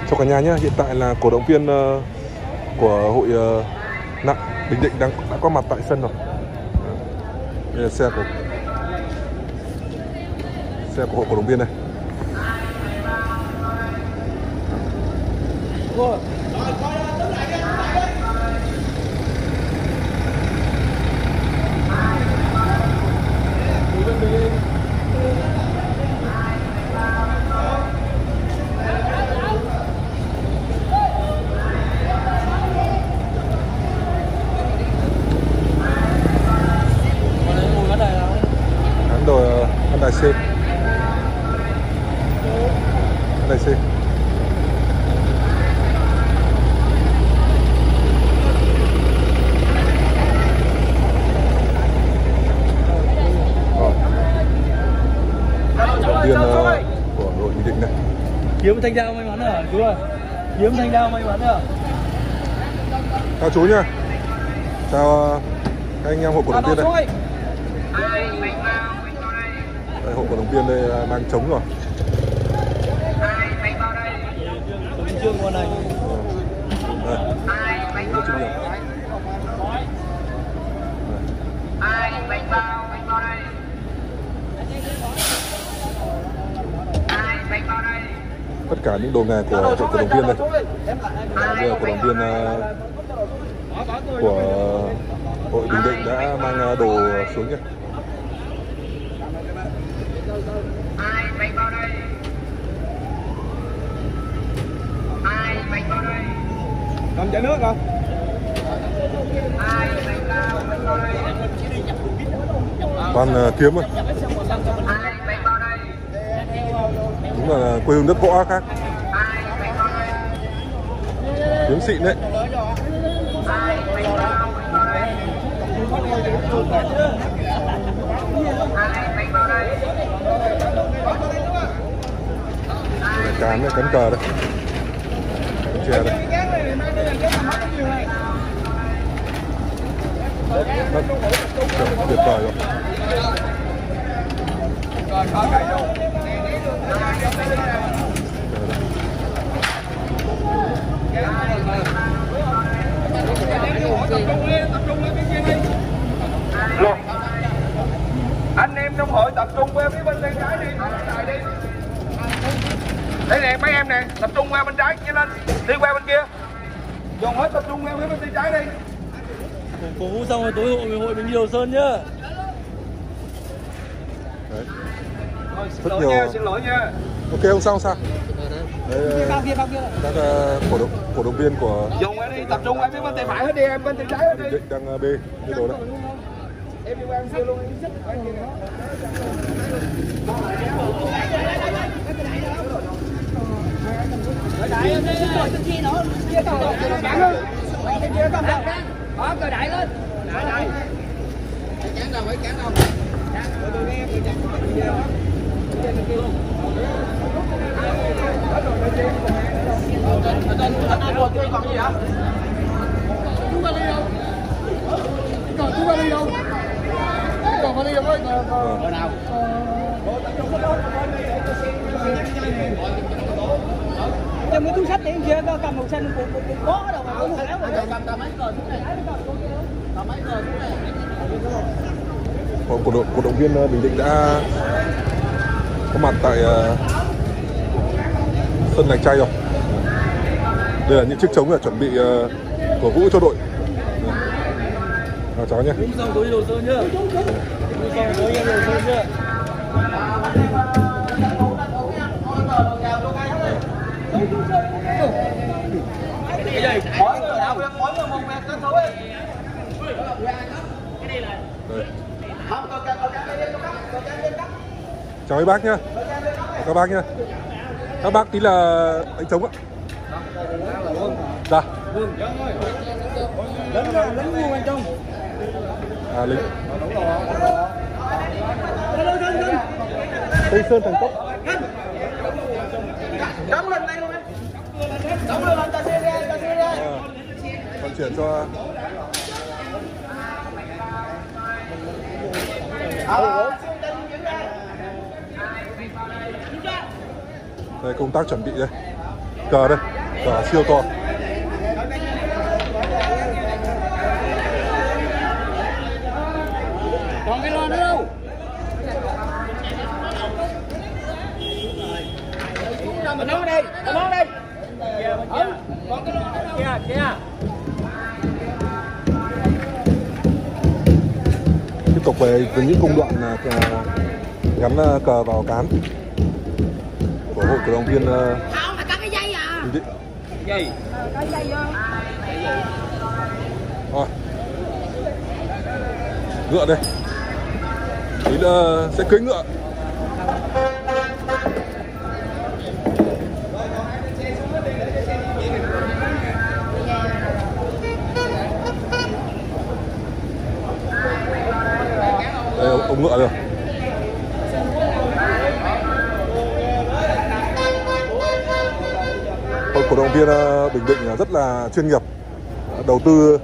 Chào cả nhà nhé, hiện tại là cổ động viên của hội nặng Bình Định đã có mặt tại sân rồi. Đây là xe của hội cổ động viên này. Hãng đồ Hyundai C. Hyundai C. Đầu tiên của đội Bình Định này. Kiếm thanh dao may mắn à chú ơi. Kiếm thanh dao may mắn à. Chào chú nhá. Chào các anh em hội cổ động viên đây. Đây, hội cổ động viên đây mang trống rồi. Trương con này. Đây. Rất chuyên nghiệp. Tất cả những đồ nghề của hội cổ động viên đây. Bây giờ cổ động viên của hội Bình Định đã mang đồ xuống nhé. Cầm chai nước không? Toàn kiếm thôi. Đúng là quê hương đất võ khác. Kiếm xịn đấy. Cán đấy, cán cờ đây. Cán tre đây. Tuyệt vời rồi. Anh em trong hội tập trung qua phía bên tay trái đi. Đây nè mấy em nè, tập trung qua bên trái nhanh lên, đi qua bên kia. Dồn hết tập trung qua phía bên tay trái đi. Cổ vũ xong rồi tối hội mình nhiều sơn nhá. Đấy. Xin lỗi nha, xin lỗi nha. Ok, không sao không sao. Đây, các cổ động viên của Dồn qua đi, tập trung qua phía bên tay phải hết đi em, bên tay trái hết đi. Bình Định đang bê cái đồ đó. Em đi qua bên kia luôn. Cờ đại lên đi, kia nữa, kia cờ đại lên. Kia cờ đại. Đó, cờ đại lên. Đại đây. Phải cản đâu, phải cản đâu. Tôi nghe em chặt kia đó. Trên kia luôn. Ở trên còn gì vậy? Chúng ta đi đâu? Còn chúng ta đi đâu? Còn phải đi đâu ấy? Ở nào? Trong cái túi sách thì kia cầm màu xanh cũng có đâu mà có một áo rồi. Cầm mấy cờ xuống này. Cầm mấy cờ xuống này. Cổ động viên Bình Định đã có mặt tại sân Lạch Tray rồi. Đây là những chiếc trống là chuẩn bị cổ vũ cho đội. Chào cháu nhé. Đúng xong tối đồ sơn nhá. Đúng xong tối đồ sơn nhá. Cái gì? Mỗi người đâu? Mỗi người một mét cái túi. Cái này là chào mấy bác nhá. Các bác nhá. Các bác tí là đánh trống ạ. Dạ. Lính luôn anh Trung. À lính. Tây Sơn Thành Cốc. Đóng lên đây luôn em. Đóng lên ta xe ra. Vận chuyển cho đây, công tác chuẩn bị đây, cờ đây. Cả siêu to. Còn cái lon nữa đâu? Mình nói đi, mình nói đi. Còn cái lon nữa đâu? Kìa. Tiếp tục về những công đoạn là gắn cờ vào cán của hội cổ động viên Không, phải cắt cái dây à. Bình Định. Gì? Có dây vô. Rồi. Ngựa đây. Tí nữa sẽ cưỡi ngựa. Đây ông ngựa rồi. Hội cổ động viên Bình Định rất là chuyên nghiệp, đầu tư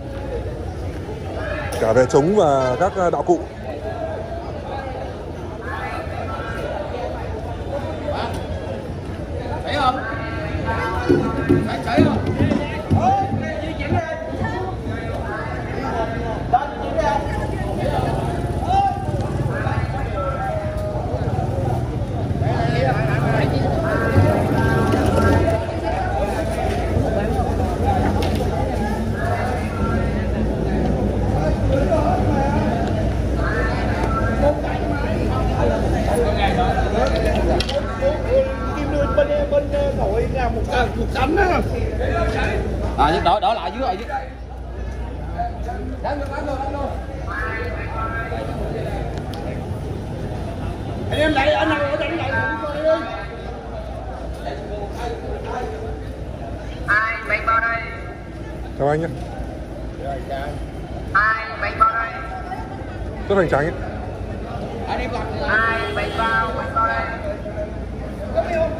cả về trống và các đạo cụ. Thấy không? Thấy không? Một cánh á. Đỡ lại dưới rồi chứ. Đánh luôn. Em lại anh nào đánh lại đi. Ai bay vào đây? Chào anh nhé. Ai bay vào đây? Rất hoành tráng ấy. Ai bay vào đây?